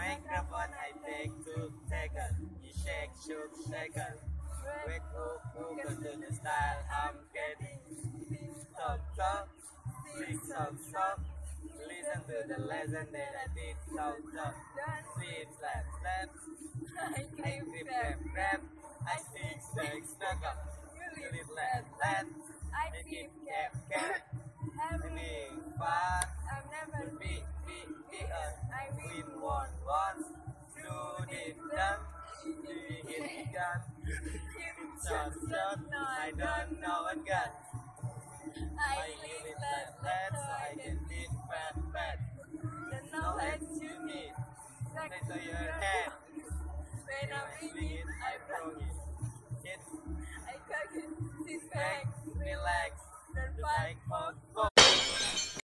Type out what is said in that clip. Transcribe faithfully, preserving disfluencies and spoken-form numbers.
microphone I take to take it. You shake, shook, shake it. Wake up, move to the style I'm getting. Talk, talk, sing, talk, talk. Listen to the lesson that I did. Talk, talk. Sleep, slap, slap. I grip, grab, grab. I stick, stick, stuck up. You live, let, let. I keep, cap, cap. Having fun. I'm never be, be, be us. I win one once. Do it done. Do it gun. Keep shot, shot. I don't know what gun. I live it let, let. So I can beat fat, fat. The knowledge you need. Next to your head. When I'm reading it, I broke it. It, I cook it. Sit back, relax. The bike for